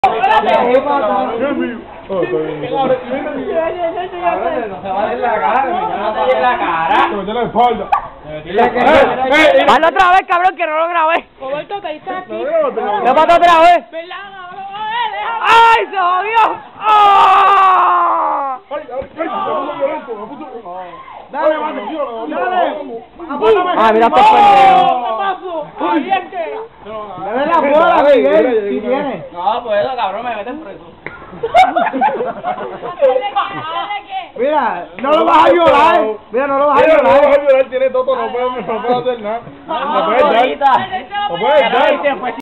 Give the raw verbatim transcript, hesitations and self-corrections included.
Hazlo otra vez, cabrón, que no lo grabé. Roberto, te hice aquí. ¿Qué pasa otra vez? ¡Ay, se jodió! ¡Oh! Dale, dale, dale. Ah, mira este pendejo. ¿Qué pasó? Ahí es que era. Dale la bola, Miguel, si tienes. No, pues eso, cabrón, me meten preso. Mira, no lo vas a violar. Mira, no lo vas a Mira, no lo vas a violar. violar, tiene todo, no puede, no puede hacer nada. No puede dar. ahorita. No puede dar.